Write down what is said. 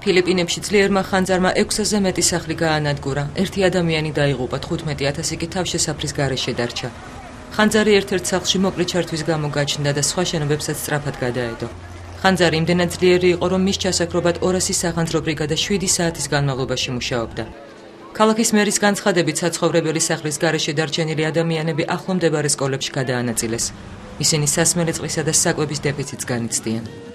ფილიპინებში ძლიერმა ხანძარმა 600-ზე მეტი სახლი გაანადგურა. ერთი ადამიანი დაიღუპა, 15,000 კი თავშესაფრის გარეშე დარჩა. ხანძარი ერთ-ერთ სახლში მოკლე ჩართვის გამო გაჩნდა და სხვა შენობებსაც სწრაფად გადაედო. ხანძარი იმდენად ძლიერი იყო, რომ მის ჩასაქრობად 200 სახანძრო ბრიგადა 7 საათის განმავლობაში მუშაობდა. ქალაქის მერის განცხადებით საცხოვრებელი სახლის გარეშე დარჩენილი ადამიანები ახლო მდებარე სკოლებში გადაანაწილეს. ისინი სასმელი წყლისა და საკვების დეფიციტს განიცდიან.